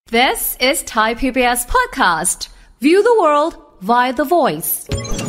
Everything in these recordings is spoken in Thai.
This is Thai PBS podcast. View the world via the voice.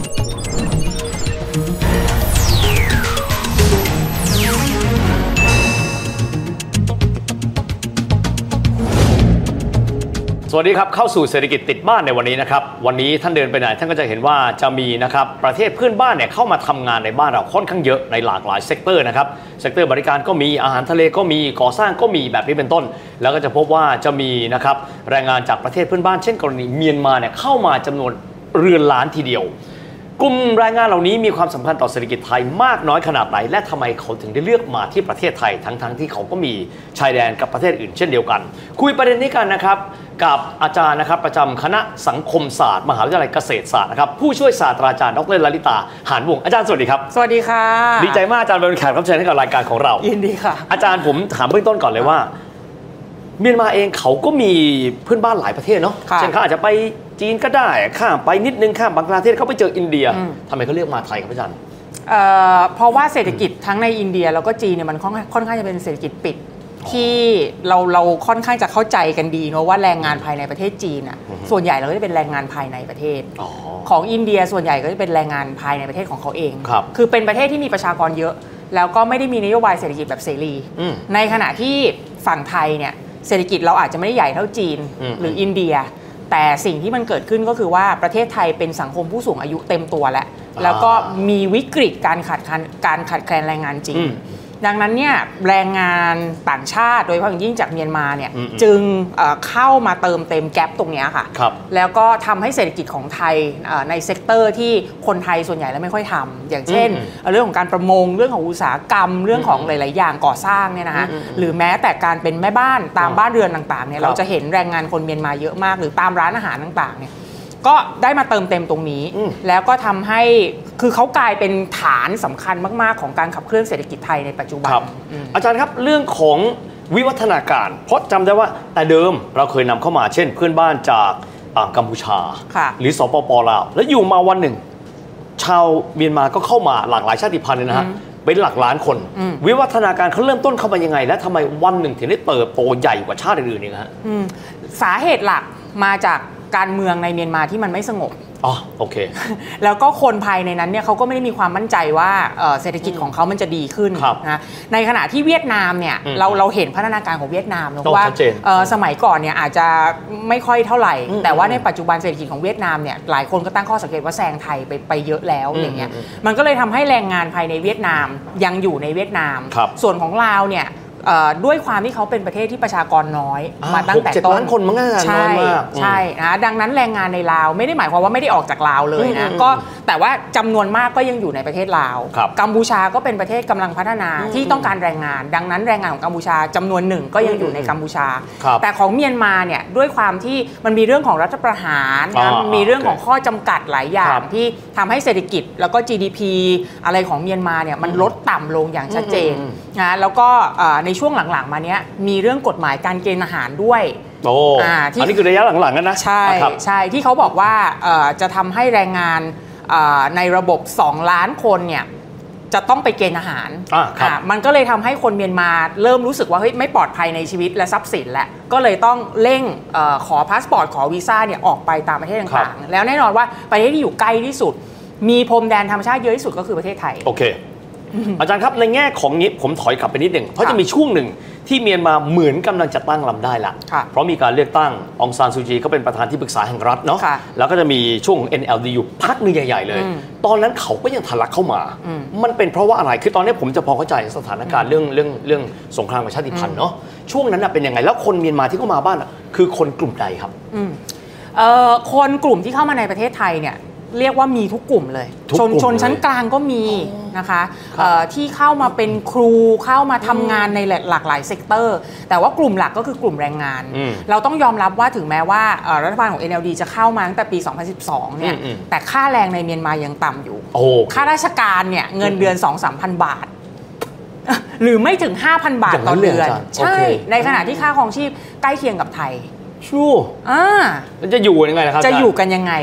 สวัสดีครับเข้าสู่เศรษฐกิจติดบ้านในวันนี้นะครับวันนี้ท่านเดินไปไหนท่านก็จะเห็นว่าจะมีนะครับประเทศเพื่อนบ้านเนี่ยเข้ามาทำงานในบ้านเราค่อนข้างเยอะในหลากหลายเซกเตอร์นะครับเซกเตอร์บริการก็มีอาหารทะเลก็มีก่อสร้างก็มีแบบนี้เป็นต้นแล้วก็จะพบว่าจะมีนะครับแรงงานจากประเทศเพื่อนบ้านเช่นกรณีเมียนมาเนี่ยเข้ามาจำนวนเรือนล้านทีเดียวกลุ่มแรงงานเหล่านี้มีความสำคัญต่อเศรษฐกิจไทยมากน้อยขนาดไหนและทำไมเขาถึงได้เลือกมาที่ประเทศไทยทั้งที่เขาก็มีชายแดนกับประเทศอื่นเช่นเดียวกันคุยประเด็นนี้กันนะครับกับอาจารย์นะครับประจำคณะสังคมศาสตร์มหาวิทยาลัยเกษตรศาสตร์นะครับผู้ช่วยศาสตราจารย์ดร.ลลิตาหานวงศ์อาจารย์สวัสดีครับสวัสดีค่ะดีใจมากอาจารย์เป็นแขกรับเชิญให้กับรายการของเรายินดีค่ะอาจารย์ผมถามเบื้องต้นก่อนเลยว่าเมียนมาเองเขาก็มีเพื่อนบ้านหลายประเทศเนาะเช่นเขาอาจจะไปจีนก็ได้ข้ามไปนิดนึงข้ามบังกลาเทศเขาไปเจออินเดียทำไมเขาเลือกมาไทยครับอาจารย์เพราะว่าเศรษฐกิจทั้งในอินเดียแล้วก็จีนเนี่ยมันค่อนข้างจะเป็นเศรษฐกิจปิดที่เราค่อนข้างจะเข้าใจกันดีเนาะว่าแรงงานภายในประเทศจีนอ่ะส่วนใหญ่เราก็จะเป็นแรงงานภายในประเทศของอินเดียส่วนใหญ่ก็จะเป็นแรงงานภายในประเทศของเขาเองคือเป็นประเทศที่มีประชากรเยอะแล้วก็ไม่ได้มีนโยบายเศรษฐกิจแบบเสรีในขณะที่ฝั่งไทยเนี่ยเศรษฐกิจเราอาจจะไม่ได้ใหญ่เท่าจีนหรืออินเดียแต่สิ่งที่มันเกิดขึ้นก็คือว่าประเทศไทยเป็นสังคมผู้สูงอายุเต็มตัวแล้วก็มีวิกฤตการขาดแคลนแรงงานจริงดังนั้นเนี่ยแรงงานต่างชาติโดยเฉพาะอย่างยิ่งจากเมียนมาเนี่ยจึงเข้ามาเติมเต็มแกปตรงนี้ค่ะแล้วก็ทำให้เศรษฐกิจของไทยในเซกเตอร์ที่คนไทยส่วนใหญ่แล้วไม่ค่อยทำอย่างเช่นเรื่องของการประมงเรื่องของอุตสาหกรรมเรื่องของหลายๆอย่างก่อสร้างเนี่ยนะคะหรือแม้แต่การเป็นแม่บ้านตามบ้านเรือนต่างๆเนี่ยเราจะเห็นแรงงานคนเมียนมาเยอะมากหรือตามร้านอาหารต่างๆเนี่ยก็ได้มาเติมเต็มตรงนี้แล้วก็ทำให้คือเขากลายเป็นฐานสำคัญมากๆของการขับเคลื่อนเศรษฐกิจไทยในปัจจุบันอาจารย์ครับเรื่องของวิวัฒนาการเพราะจำได้ว่าแต่เดิมเราเคยนำเข้ามาเช่นเพื่อนบ้านจากกัมพูชาหรือสปป.ลาวแล้วอยู่มาวันหนึ่งชาวเมียนมาก็เข้ามาหลากหลายชาติพันธุ์เลยนะฮะเป็นหลักล้านคนวิวัฒนาการเขาเริ่มต้นเข้ามายังไงและทำไมวันหนึ่งถึงได้เติบโตใหญ่กว่าชาติอื่นๆเนี่ยฮะสาเหตุหลักมาจากการเมืองในเมียนมาที่มันไม่สงบโอเคแล้วก็คนภายในนั้นเนี่ยเขาก็ไม่ได้มีความมั่นใจว่าเศรษฐกิจของเขามันจะดีขึ้นนะในขณะที่เวียดนามเนี่ยเราเห็นพัฒนาการของเวียดนามนะว่าสมัยก่อนเนี่ยอาจจะไม่ค่อยเท่าไหร่แต่ว่าในปัจจุบันเศรษฐกิจของเวียดนามเนี่ยหลายคนก็ตั้งข้อสังเกตว่าแซงไทยไปเยอะแล้วอย่างเงี้ยมันก็เลยทำให้แรงงานภายในเวียดนามยังอยู่ในเวียดนามส่วนของลาวเนี่ยด้วยความที่เขาเป็นประเทศที่ประชากรน้อยมาตั้งแต่ต้นคนมันก็น้อยมากใช่นะดังนั้นแรงงานในลาวไม่ได้หมายความว่าไม่ได้ออกจากลาวเลยนะก็แต่ว่าจำนวนมากก็ยังอยู่ในประเทศลาวกัมพูชาก็เป็นประเทศกำลังพัฒนาที่ต้องการแรงงานดังนั้นแรงงานของกัมพูชาจำนวนหนึ่งก็ยังอยู่ในกัมพูชาแต่ของเมียนมาเนี่ยด้วยความที่มันมีเรื่องของรัฐประหารนะมีเรื่องของข้อจำกัดหลายอย่างที่ทำให้เศรษฐกิจแล้วก็ GDP อะไรของเมียนมาเนี่ยมันลดต่ำลงอย่างชัดเจนนะแล้วก็ในช่วงหลังๆมาเนี้ยมีเรื่องกฎหมายการเกณฑ์อาหารด้วยอันนี้คือระยะหลังๆนะใช่ที่เขาบอกว่าจะทำให้แรงงานในระบบ2ล้านคนเนี่ยจะต้องไปเกณฑ์อาหารมันก็เลยทำให้คนเมียนมาเริ่มรู้สึกว่าเฮ้ยไม่ปลอดภัยในชีวิตและทรัพย์สินแล้วก็เลยต้องเร่งขอพาสปอร์ตขอวีซ่าเนี่ยออกไปตามประเทศต่างๆแล้วแน่นอนว่าประเทศที่อยู่ใกล้ที่สุดมีพรมแดนธรรมชาติเยอะที่สุดก็คือประเทศไทยโอเคอาจารย์ครับในแง่ของนี้ผมถอยกลับไปนิดหนึ่งเพราะจะมีช่วงหนึ่งที่เมียนมาเหมือนกำลังจะตั้งลำได้ละเพราะมีการเลือกตั้งองซานซูจีก็เป็นประธานที่ปรึกษาแห่งรัฐเนาะแล้วก็จะมีช่วง NLD อยู่พักนึงใหญ่ๆเลยตอนนั้นเขาก็ยังทะลักเข้ามามันเป็นเพราะว่าอะไรคือตอนนี้ผมจะพอเข้าใจสถานการณ์เรื่องสงครามกับชาติพันธุ์เนาะช่วงนั้นเป็นยังไงแล้วคนเมียนมาที่เข้ามาบ้านคือคนกลุ่มใดครับคนกลุ่มที่เข้ามาในประเทศไทยเนี่ยเรียกว่ามีทุกกลุ่มเลยชนชั้นกลางก็มีนะคะที่เข้ามาเป็นครูเข้ามาทำงานในหลากหลายเซกเตอร์แต่ว่ากลุ่มหลักก็คือกลุ่มแรงงานเราต้องยอมรับว่าถึงแม้ว่ารัฐบาลของ NLD จะเข้ามาตั้งแต่ปี 2012 เนี่ยแต่ค่าแรงในเมียนมายังต่ำอยู่ค่าราชการเนี่ยเงินเดือน 2-3,000 บาทหรือไม่ถึง 5,000 บาทต่อเดือนใช่ในขณะที่ค่าครองชีพใกล้เคียงกับไทยชูจะอยู่ยังไงนะครับจะอยู่กันยังไง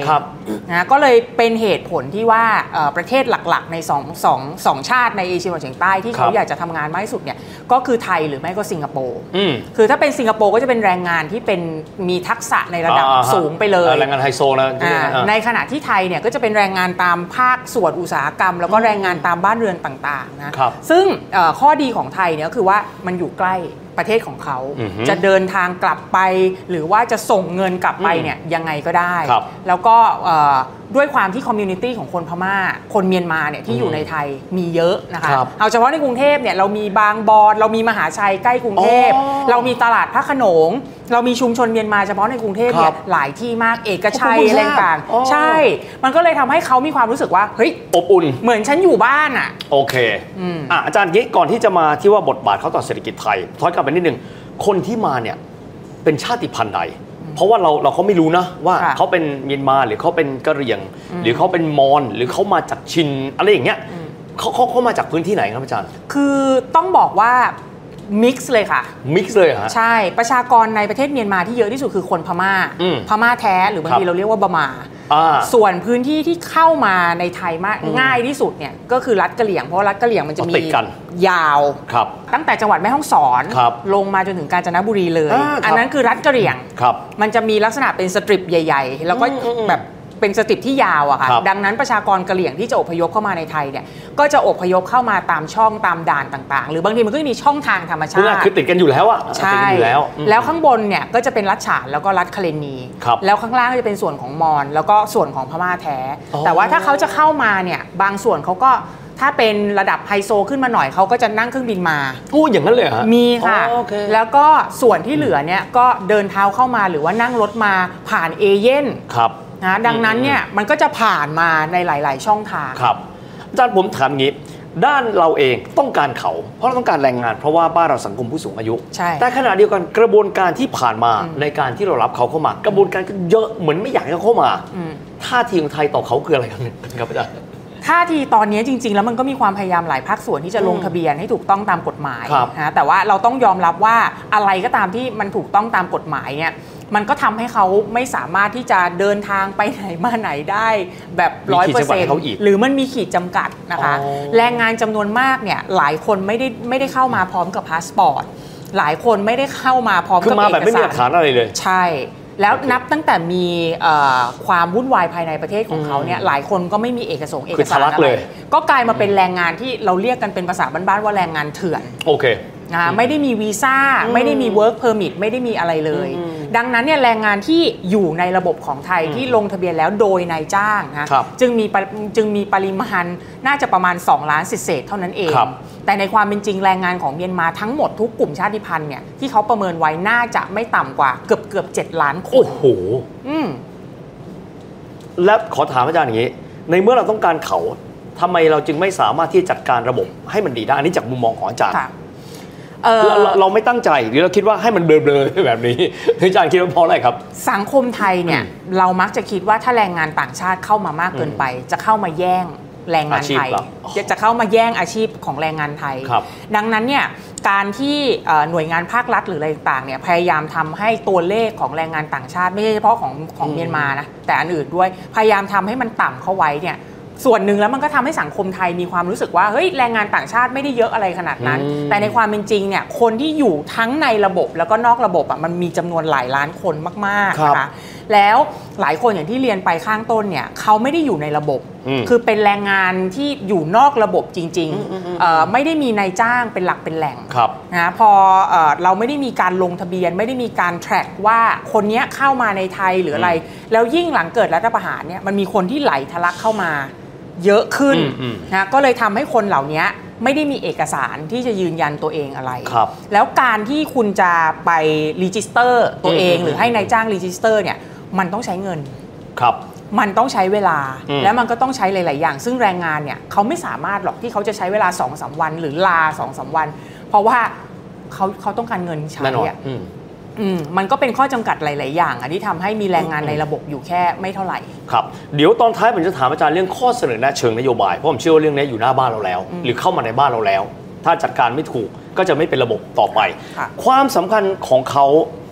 นะก็เลยเป็นเหตุผลที่ว่าประเทศหลักๆในสองชาติในเอเชียตะวันออกเฉียงใต้ที่เขาอยากจะทำงานมากที่สุดเนี่ยก็คือไทยหรือไม่ก็สิงคโปร์คือถ้าเป็นสิงคโปร์ก็จะเป็นแรงงานที่เป็นมีทักษะในระดับสูงไปเลยแรงงานไฮโซนะในขณะที่ไทยเนี่ยก็จะเป็นแรงงานตามภาคส่วนอุตสาหกรรมแล้วก็แรงงานตามบ้านเรือนต่างๆนะซึ่งข้อดีของไทยเนี่ยก็คือว่ามันอยู่ใกล้ประเทศของเขาจะเดินทางกลับไปหรือว่าจะส่งเงินกลับไปเนี่ยยังไงก็ได้แล้วก็ด้วยความที่คอมมูนิตี้ของคนพม่าคนเมียนมาเนี่ยที่อยู่ในไทยมีเยอะนะคะเอาเฉพาะในกรุงเทพเนี่ยเรามีบางบอนเรามีมหาชัยใกล้กรุงเทพเรามีตลาดพระโขนงเรามีชุมชนเมียนมาเฉพาะในกรุงเทพเนี่ยหลายที่มากเอกชัยอะไรต่างใช่มันก็เลยทำให้เขามีความรู้สึกว่าเฮ้ยอบอุ่นเหมือนฉันอยู่บ้านอ่ะโอเคอาจารย์กี้ก่อนที่จะมาที่ว่าบทบาทเขาต่อเศรษฐกิจไทยถอยกลับไปนิดนึงคนที่มาเนี่ยเป็นชาติพันธุ์ใดเพราะว่าเราเขาไม่รู้นะว่าเขาเป็นเมียนมาหรือเขาเป็นกะเหรี่ยงหรือเขาเป็นมอญหรือเขามาจากชินอะไรอย่างเงี้ยเขามาจากพื้นที่ไหนครับอาจารย์คือต้องบอกว่ามิกซ์เลยค่ะมิกซ์เลยฮะใช่ประชากรในประเทศเมียนมาที่เยอะที่สุดคือคนพม่าแท้หรือบางทีเราเรียกว่าบะมาส่วนพื้นที่ที่เข้ามาในไทยมากง่ายที่สุดเนี่ยก็คือรัฐกะเหรี่ยงเพราะรัฐกะเหรี่ยงมันจะมียาวตั้งแต่จังหวัดแม่ฮ่องสอนลงมาจนถึงกาญจนบุรีเลยอันนั้นคือรัฐกะเหรี่ยงมันจะมีลักษณะเป็นสตริปใหญ่ๆแล้วก็แบบเป็นสตริปที่ยาวอะค่ะดังนั้นประชากรกะเหรี่ยงที่จะอพยพเข้ามาในไทยเนี่ยก็จะอพยพเข้ามาตามช่องตามด่านต่างๆหรือบางทีมันก็มีช่องทางธรรมชาติคือติดกันอยู่แล้วอะใช่แล้วข้างบนเนี่ยก็จะเป็นรัฐฉานแล้วก็รัฐคาเลนีแล้วข้างล่างก็จะเป็นส่วนของมอญแล้วก็ส่วนของพม่าแท้แต่ว่าถ้าเขาจะเข้ามาเนี่ยบางส่วนเขาก็ถ้าเป็นระดับไฮโซขึ้นมาหน่อยเขาก็จะนั่งเครื่องบินมาอย่างนั้นเลยฮะมีค่ะแล้วก็ส่วนที่เหลือเนี่ยก็เดินเท้าเข้ามาหรือว่านั่งรถมาผ่านเอเย่นนะดังนั้นเนี่ยมันก็จะผ่านมาในหลายๆช่องทางครับอาจารย์ผมถามงี้ด้านเราเองต้องการเขาเพราะเราต้องการแรงงานเพราะว่าบ้านเราสังคมผู้สูงอายุแต่ขณะเดียวกันกระบวนการที่ผ่านมาในการที่เรารับเขาเข้ามากระบวนการก็เยอะเหมือนไม่อยากให้เขาเข้ามาท่าทีของไทยต่อเขาคืออะไรครับอาจารย์ท่าทีตอนนี้จริงๆแล้วมันก็มีความพยายามหลายภาคส่วนที่จะลงทะเบียนให้ถูกต้องตามกฎหมายนะแต่ว่าเราต้องยอมรับว่าอะไรก็ตามที่มันถูกต้องตามกฎหมายเนี่ยมันก็ทำให้เขาไม่สามารถที่จะเดินทางไปไหนมาไหนได้แบบ 100% หรือมันมีขีดจำกัดนะคะแรงงานจำนวนมากเนี่ยหลายคนไม่ได้เข้ามาพร้อมกับพาสปอร์ตหลายคนไม่ได้เข้ามาพร้อมกับเอกสารคือมาแบบไม่มีหลักฐานอะไรเลยใช่แล้วนับตั้งแต่มีความวุ่นวายภายในประเทศของเขาเนี่ยหลายคนก็ไม่มีเอกสารอะไรก็กลายมาเป็นแรงงานที่เราเรียกกันเป็นภาษาบ้านๆว่าแรงงานเถื่อนโอเคไม่ได้มีวีซ่าไม่ได้มี work permit ไม่ได้มีอะไรเลยดังนั้นเนี่ยแรงงานที่อยู่ในระบบของไทยที่ลงทะเบียนแล้วโดยนายจ้างนะจึงมีปริมาณน่าจะประมาณ2ล้านเศษเท่านั้นเองแต่ในความเป็นจริงแรงงานของเมียนมาทั้งหมดทุกกลุ่มชาติพันธุ์เนี่ยที่เขาประเมินไว้น่าจะไม่ต่ำกว่าเกือบ7ล้านคนโอ้โหแล้วขอถามอาจารย์อย่างนี้ในเมื่อเราต้องการเขาทำไมเราจึงไม่สามารถที่จะจัดการระบบให้มันดีได้อันนี้จากมุมมองของอาจารย์เราไม่ตั้งใจหรือเราคิดว่าให้มันเบลอๆแบบนี้อาจารย์คิดว่าเพราะอะไรครับสังคมไทยเนี่ยเรามักจะคิดว่าถ้าแรงงานต่างชาติเข้ามามากเกินไปจะเข้ามาแย่งแรงงานไทยจะเข้ามาแย่งอาชีพของแรงงานไทยดังนั้นเนี่ยการที่หน่วยงานภาครัฐหรืออะไรต่างๆเนี่ยพยายามทำให้ตัวเลขของแรงงานต่างชาติไม่ใช่เฉพาะของเมียนมานะแต่อันอื่นด้วยพยายามทำให้มันต่ำเข้าไว้เนี่ยส่วนหนึ่งแล้วมันก็ทำให้สังคมไทยมีความรู้สึกว่าเฮ้ยแรงงานต่างชาติไม่ได้เยอะอะไรขนาดนั้นแต่ในความเป็นจริงเนี่ยคนที่อยู่ทั้งในระบบแล้วก็นอกระบบอ่ะมันมีจำนวนหลายล้านคนมากๆนะคะแล้วหลายคนอย่างที่เรียนไปข้างต้นเนี่ยเขาไม่ได้อยู่ในระบบคือเป็นแรงงานที่อยู่นอกระบบจริงๆไม่ได้มีนายจ้างเป็นหลักเป็นแหล่งนะพอเราไม่ได้มีการลงทะเบียนไม่ได้มีการแทร็กว่าคนนี้เข้ามาในไทยหรืออะไรแล้วยิ่งหลังเกิดรัฐประหารเนี่ยมันมีคนที่ไหลทะลักเข้ามาเยอะขึ้นนะก็เลยทำให้คนเหล่านี้ไม่ได้มีเอกสารที่จะยืนยันตัวเองอะไรแล้วการที่คุณจะไปรีจิสเตอร์ตัวเองหรือให้นายจ้างรีจิสเตอร์เนี่ยมันต้องใช้เงินมันต้องใช้เวลาแล้วมันก็ต้องใช้หลายๆอย่างซึ่งแรงงานเนี่ยเขาไม่สามารถหรอกที่เขาจะใช้เวลา 2-3 วันหรือลา 2-3 วันเพราะว่าเขาต้องการเงินใช้มันก็เป็นข้อจำกัดหลายๆอย่างที่ทำให้มีแรงงานในระบบอยู่แค่ไม่เท่าไหร่ครับเดี๋ยวตอนท้ายผมจะถามอาจารย์เรื่องข้อเสนอแนะเชิงนโยบายเพราะผมเชื่อว่าเรื่องนี้อยู่หน้าบ้านเราแล้วหรือเข้ามาในบ้านเราแล้วถ้าจัดการไม่ถูกก็จะไม่เป็นระบบต่อไปความสำคัญของเขา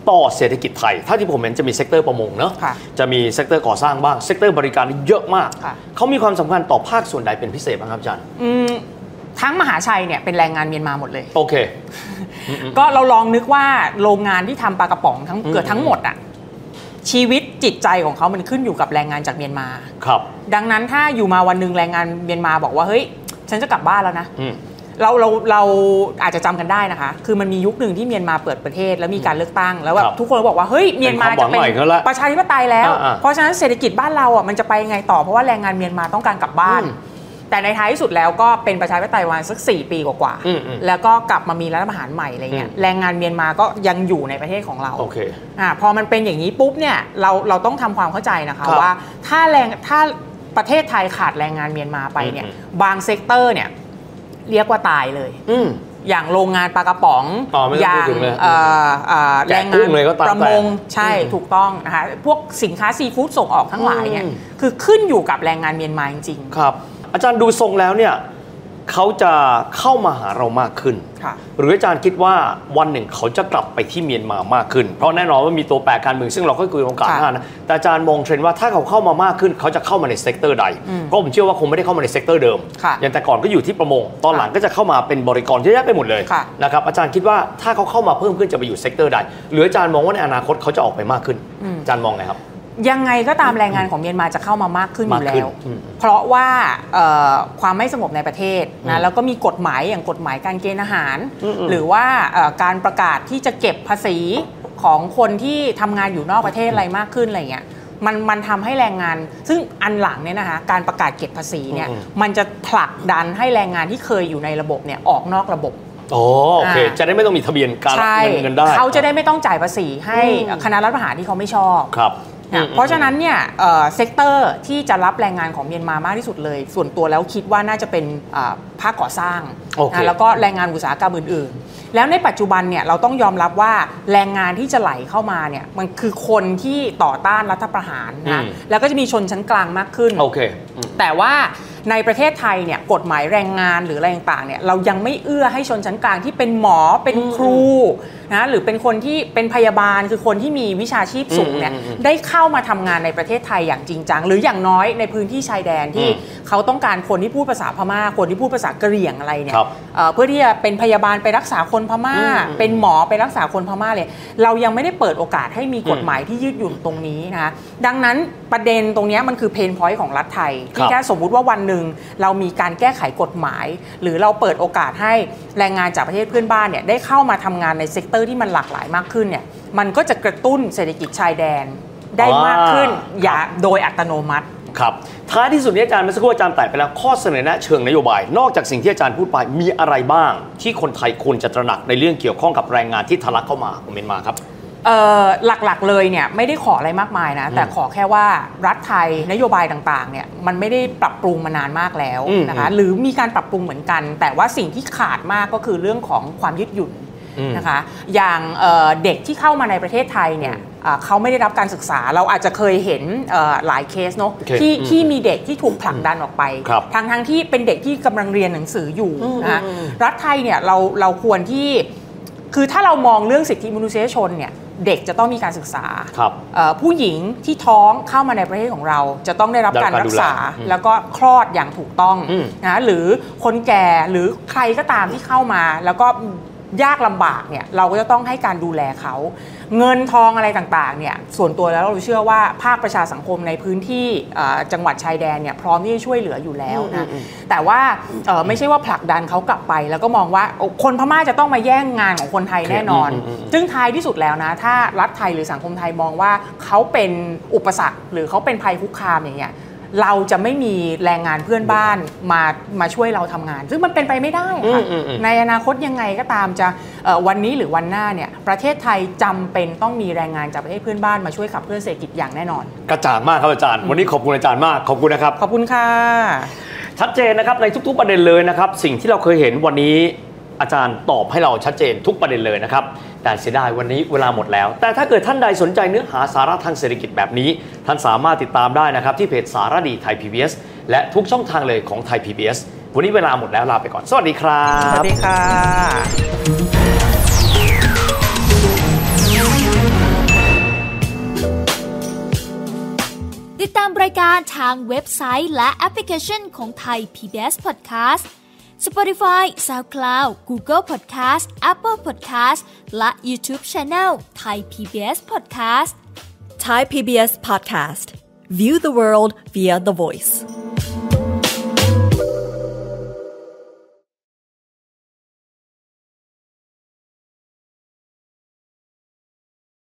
ต่อเศรษฐกิจไทยถ้าที่ผมเห็นจะมีเซกเตอร์ประมงเนาะจะมีเซกเตอร์ก่อสร้างบ้างเซกเตอร์บริการเยอะมากเขามีความสำคัญต่อภาคส่วนใดเป็นพิเศษบ้างครับอาจารย์ทั้งมหาชัยเนี่ยเป็นแรงงานเมียนมาหมดเลยโอเคก็เราลองนึกว่าโรงงานที่ทำปลากระป๋องเกือบทั้งหมดอะชีวิตจิตใจของเขามันขึ้นอยู่กับแรงงานจากเมียนมาครับดังนั้นถ้าอยู่มาวันนึงแรงงานเมียนมาบอกว่าเฮ้ยฉันจะกลับบ้านแล้วนะเราอาจจะจำกันได้นะคะคือมันมียุคหนึ่งที่เมียนมาเปิดประเทศแล้วมีการเลือกตั้งแล้วแบบทุกคนบอกว่าเฮ้ยเมียนมาจะเป็นประชาธิปไตยแล้วเพราะฉะนั้นเศรษฐกิจบ้านเราอ่ะมันจะไปยังไงต่อเพราะว่าแรงงานเมียนมาต้องการกลับบ้านแต่ในท้ายที่สุดแล้วก็เป็นประชาธิปไตยวันสัก4 ปีกว่าๆแล้วก็กลับมามีรัฐประหารใหม่อะไรเงี้ยแรงงานเมียนมาก็ยังอยู่ในประเทศของเราพอมันเป็นอย่างนี้ปุ๊บเนี่ยเราต้องทำความเข้าใจนะคะว่าถ้าประเทศไทยขาดแรงงานเมียนมาไปเนี่ยบางเซกเตอร์เนี่ยเรียกว่าตายเลยอย่างโรงงานปลากระป๋องอย่างแรงงานประมงใช่ถูกต้องนะคะพวกสินค้าซีฟู้ดส่งออกทั้งหลายเนี่ยคือขึ้นอยู่กับแรงงานเมียนมาจริงๆครับอาจารย์ดูทรงแล้วเนี่ยเขาจะเข้ามาหาเรามากขึ้นหรืออาจารย์คิดว่าวันหนึ่งเขาจะกลับไปที่เมียนมามากขึ้นเพราะแน่นอนว่ามีตัวแปรการเมืองซึ่งเราก็คุยโอกาสหน้านะแต่อาจารย์มองเทรนด์ว่าถ้าเขาเข้ามามากขึ้นเขาจะเข้ามาในเซกเตอร์ใดเพราะผมเชื่อว่าคงไม่ได้เข้ามาในเซกเตอร์เดิมอย่างแต่ก่อนก็อยู่ที่ประมงตอนหลังก็จะเข้ามาเป็นบริกรเยอะแยะไปหมดเลยนะครับอาจารย์คิดว่าถ้าเขาเข้ามาเพิ่มขึ้นจะไปอยู่เซกเตอร์ใดหรืออาจารย์มองว่าในอนาคตเขาจะออกไปมากขึ้นอาจารย์มองไงครับยังไงก็ตามแรงงานของเมียนมาจะเข้ามามากขึ้นอยู่แล้วเพราะว่าความไม่สงบในประเทศนะแล้วก็มีกฎหมายอย่างกฎหมายการเกณฑ์อาหารหรือว่าการประกาศที่จะเก็บภาษีของคนที่ทำงานอยู่นอกประเทศอะไรมากขึ้นอะไรเงี้ยมันทำให้แรงงานซึ่งอันหลังเนี่ยนะคะการประกาศเก็บภาษีเนี่ยมันจะผลักดันให้แรงงานที่เคยอยู่ในระบบเนี่ยออกนอกระบบโอเคจะได้ไม่ต้องมีทะเบียนการเงินได้เขาจะได้ไม่ต้องจ่ายภาษีให้คณะรัฐประหารที่เขาไม่ชอบเพราะฉะนั้นเนี่ยเซกเตอร์ที่จะรับแรงงานของเมียนมามากที่สุดเลยส่วนตัวแล้วคิดว่าน่าจะเป็นภาคก่อสร้างแล้วก็แรงงานอุตสาหกรรมอื่นๆแล้วในปัจจุบันเนี่ยเราต้องยอมรับว่าแรงงานที่จะไหลเข้ามาเนี่ยมันคือคนที่ต่อต้านรัฐประหารนะแล้วก็จะมีชนชั้นกลางมากขึ้นแต่ว่าในประเทศไทยเนี่ยกฎหมายแรงงานหรืออะไรต่างๆเนี่ยเรายังไม่เอื้อให้ชนชั้นกลางที่เป็นหมอเป็นครูนะหรือเป็นคนที่เป็นพยาบาลคือคนที่มีวิชาชีพสูงเนี่ยได้เข้ามาทำงานในประเทศไทยอย่างจริงจังหรืออย่างน้อยในพื้นที่ชายแดนที่เขาต้องการคนที่พูดภาษาพม่าคนที่พูดภาษากะเหรี่ยงอะไรเนี่ยเพื่อที่จะเป็นพยาบาลไปรักษาคนพม่าเป็นหมอไปรักษาคนพม่าเลยเรายังไม่ได้เปิดโอกาสให้มีกฎหมายที่ยืดหยุ่นตรงนี้นะคะดังนั้นประเด็นตรงนี้มันคือเพนพอยต์ของรัฐไทยที่ถ้าสมมุติว่าวันหนึ่งเรามีการแก้ไขกฎหมายหรือเราเปิดโอกาสให้แรงงานจากประเทศเพื่อนบ้านเนี่ยได้เข้ามาทำงานในเซกเตอร์ที่มันหลากหลายมากขึ้นเนี่ยมันก็จะกระตุ้นเศรษฐกิจชายแดนได้มากขึ้นโดยอัตโนมัติครับท้ายที่สุดนี้อาจารย์เมื่อสักครู่อาจารย์แตะไปแล้วข้อเสนอแนะเชิงนโยบายนอกจากสิ่งที่อาจารย์พูดไปมีอะไรบ้างที่คนไทยควรจะตระหนักในเรื่องเกี่ยวข้องกับแรงงานที่ทะลักเข้ามาของเมียนมาครับหลักๆเลยเนี่ยไม่ได้ขออะไรมากมายนะแต่ขอแค่ว่ารัฐไทยนโยบายต่างๆเนี่ยมันไม่ได้ปรับปรุงมานานมากแล้วนะคะหรือมีการปรับปรุงเหมือนกันแต่ว่าสิ่งที่ขาดมากก็คือเรื่องของความยืดหยุ่นนะคะอย่างเด็กที่เข้ามาในประเทศไทยเนี่ยเขาไม่ได้รับการศึกษาเราอาจจะเคยเห็นหลายเคสเนาะที่มีเด็กที่ถูกผลักดันออกไปทั้งที่เป็นเด็กที่กำลังเรียนหนังสืออยู่นะรัฐไทยเนี่ยเราควรที่คือถ้าเรามองเรื่องสิทธิมนุษยชนเนี่ยเด็กจะต้องมีการศึกษาผู้หญิงที่ท้องเข้ามาในประเทศของเราจะต้องได้รับการรักษาแล้วก็คลอดอย่างถูกต้องนะหรือคนแก่หรือใครก็ตามที่เข้ามาแล้วก็ยากลำบากเนี่ยเราก็จะต้องให้การดูแลเขาเงินทองอะไรต่างๆเนี่ยส่วนตัวแล้วเราเชื่อว่าภาคประชาสังคมในพื้นที่จังหวัดชายแดนเนี่ยพร้อมที่จะช่วยเหลืออยู่แล้วนะแต่ว่าไม่ใช่ว่าผลักดันเขากลับไปแล้วก็มองว่าคนพม่าจะต้องมาแย่งงานของคนไทยแน่นอนซึ่งท้ายที่สุดแล้วนะถ้ารัฐไทยหรือสังคมไทยมองว่าเขาเป็นอุปสรรคหรือเขาเป็นภัยคุกคามอย่างเงี้ยเราจะไม่มีแรงงานเพื่อนบ้านมาช่วยเราทำงานซึ่งมันเป็นไปไม่ได้ค่ะในอนาคตยังไงก็ตามจะวันนี้หรือวันหน้าเนี่ยประเทศไทยจำเป็นต้องมีแรงงานจากประเทศเพื่อนบ้านมาช่วยขับเคลื่อนเศรษฐกิจอย่างแน่นอนกระจ่างมากครับอาจารย์วันนี้ขอบคุณอาจารย์มากขอบคุณนะครับขอบคุณค่ะชัดเจนนะครับในทุกๆประเด็นเลยนะครับสิ่งที่เราเคยเห็นวันนี้อาจารย์ตอบให้เราชัดเจนทุกประเด็นเลยนะครับแต่เสียดายวันนี้เวลาหมดแล้วแต่ถ้าเกิดท่านใดสนใจเนื้อหาสาระทางเศรษฐกิจแบบนี้ท่านสามารถติดตามได้นะครับที่เพจสารดีไทย PBS และทุกช่องทางเลยของไทย PBS วันนี้เวลาหมดแล้วลาไปก่อนสวัสดีครับสวัสดีค่ะายการทางเว็บไซต์และแอปพลิเคชันของไทย PBS Podcast Spotify, SoundCloud, Google Podcast, Apple Podcast และ YouTube Channel Thai PBS Podcast Thai PBS Podcast. View the world via the voice.